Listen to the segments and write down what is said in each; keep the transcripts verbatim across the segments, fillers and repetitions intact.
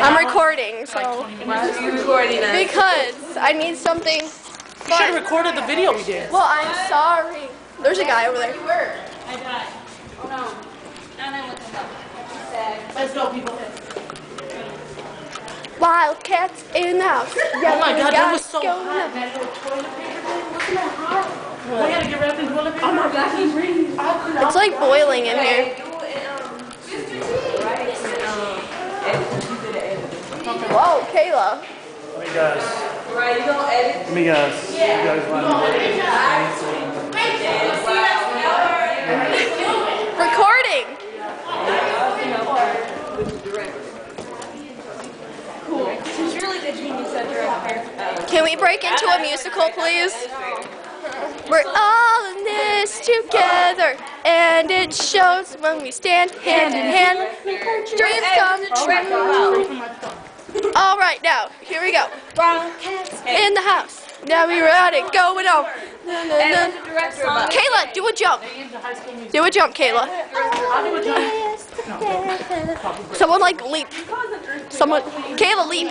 I'm recording, so. Why are you recording us? Because I need something You fun. should have recorded the video we did. Well, I'm sorry. There's a guy over there. I died. Oh no. Now I went to help. Let's go, people. Wildcats in the house. Oh my God, that was so Going hot. up. That little toilet paper thing, wasn't that hot? We gotta get wrapped in toilet paper. Oh my God, he's reading. It's like boiling in here. Whoa, Kayla. Let me guess. Right, you gonna edit? Let me guess. You guys want to Recording. Cool. She's really the genius at director. Can we break into a musical, please? We're all in this together, and it shows when we stand hand in hand. Dreams come true. All right, now here we go. Wildcats in the house. Now we got it going on. Na, na, na. Kayla, do a jump. Do a jump, Kayla. Someone like leap. Someone, Kayla, leap.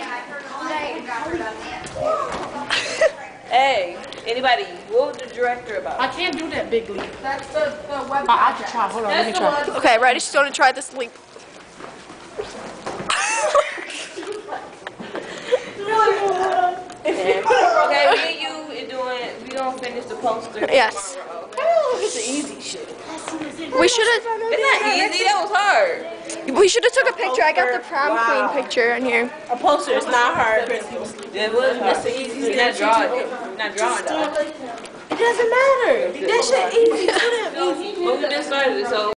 Hey, anybody, what was the director about? I can't do that big leap. That's the, the web. I, I can try. Hold on, let me try. Okay, ready? She's gonna try this leap. Okay, me and you is doing, we gonna finish the poster. Yes. It's the easy shit. We should have. It's not easy, that was hard. We should have took a picture. I got the prom queen picture in here. A poster is not hard. It was, that's the easiest. Not drawing, not drawing though. It doesn't matter. That shit easy. But we just started it, so.